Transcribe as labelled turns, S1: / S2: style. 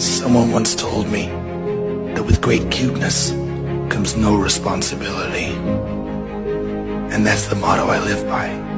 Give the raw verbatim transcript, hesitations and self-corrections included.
S1: Someone once told me that with great cuteness comes no responsibility. And that's the motto I live by.